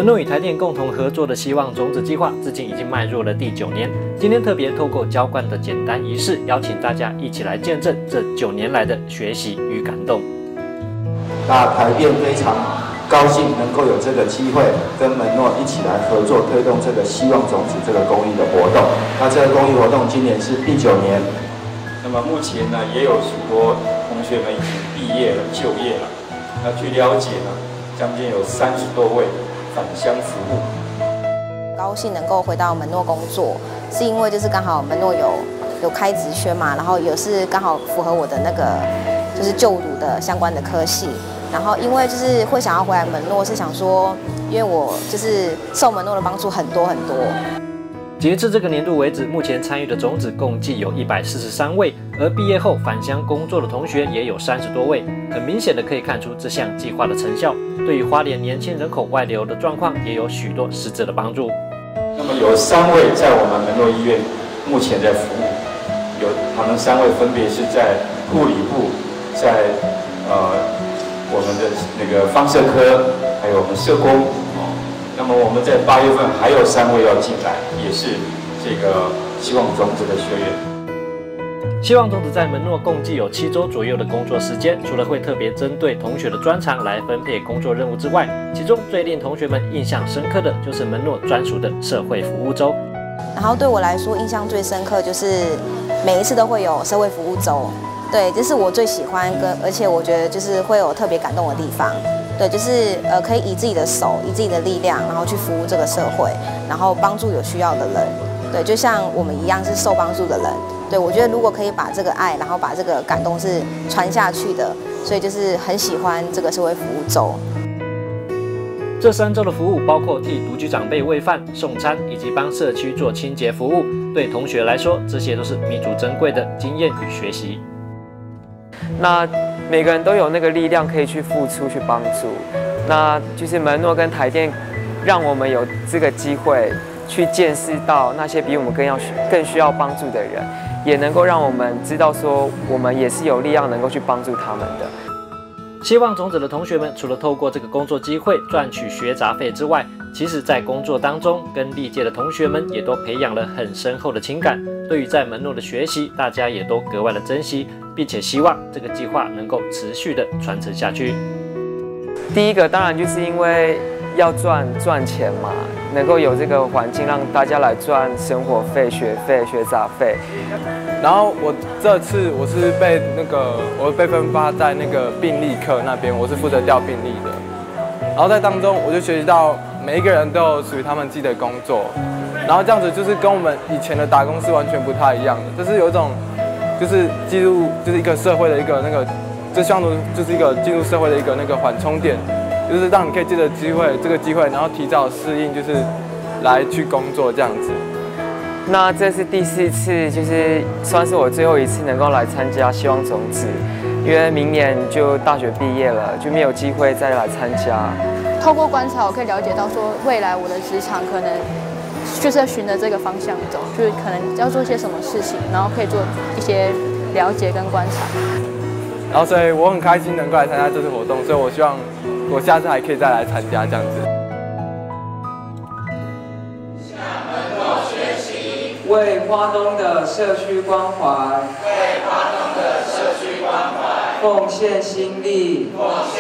门诺与台电共同合作的希望种子计划，至今已经迈入了第9年。今天特别透过浇灌的简单仪式，邀请大家一起来见证这9年来的学习与感动。 那台电非常高兴能够有这个机会，跟门诺一起来合作推动这个希望种子这个公益的活动。那这个公益活动今年是第9年。 那么目前呢，也有许多同学们已经毕业了、就业了。那据了解呢，将近有30多位返乡服务。 高兴能够回到门诺工作，是因为就是刚好门诺有开职缺嘛，然后也是刚好符合我的那个就是就读的相关的科系。然后因为就是会想要回来门诺，是想说，因为我就是受门诺的帮助很多很多。 截至这个年度为止，目前参与的种子共计有143位，而毕业后返乡工作的同学也有30多位。很明显的可以看出这项计划的成效，对于花莲年轻人口外流的状况也有许多实质的帮助。 那么有3位在我们门诺医院目前在服务，他们3位分别是在护理部，在我们的那个放射科，还有我们社工。那么我们在8月份还有3位要进来，也是这个希望种子的学员。 希望种子在门诺共计有7周左右的工作时间，除了会特别针对同学的专长来分配工作任务之外，其中最令同学们印象深刻的就是门诺专属的社会服务周。 然后对我来说，印象最深刻就是每一次都会有社会服务周，对，这是我最喜欢而且我觉得就是会有特别感动的地方。对，就是可以以自己的手，以自己的力量，然后去服务这个社会，然后帮助有需要的人。对，就像我们一样是受帮助的人。对，我觉得如果可以把这个爱，然后把这个感动是传下去的，所以就是很喜欢这个社会服务周。 这3周的服务包括替独居长辈喂饭、送餐，以及帮社区做清洁服务。对同学来说，这些都是弥足珍贵的经验与学习。 那每个人都有那个力量可以去付出、去帮助。那就是门诺跟台电，让我们有这个机会去见识到那些比我们更需要帮助的人，也能够让我们知道说，我们也是有力量能够去帮助他们的。 希望种子的同学们，除了透过这个工作机会赚取学杂费之外，其实在工作当中跟历届的同学们也都培养了很深厚的情感。对于在门诺的学习，大家也都格外的珍惜，并且希望这个计划能够持续的传承下去。 第一个当然就是因为要赚钱嘛，能够有这个环境让大家来赚生活费、学费、学杂费。 然后这次我是被分发在那个病历课那边，我是负责调病历的。然后在当中我就学习到每一个人都有属于他们自己的工作，然后这样子就是跟我们以前的打工是完全不太一样的，就是有一种就是进入就是一个社会的一个那个，这项目就是一个进入社会的一个那个缓冲点，就是让你可以借着这个机会，然后提早适应，就是来去工作这样子。 那这是第4次，就是算是我最后一次能够来参加希望种子，因为明年就大学毕业了，就没有机会再来参加。 透过观察，我可以了解到说，未来我的职场可能就是要循着这个方向走，就是可能要做些什么事情，然后可以做一些了解跟观察。 然后所以我很开心能够来参加这次活动，所以我希望我下次还可以再来参加这样子。 为花东的社区关怀，奉献心力，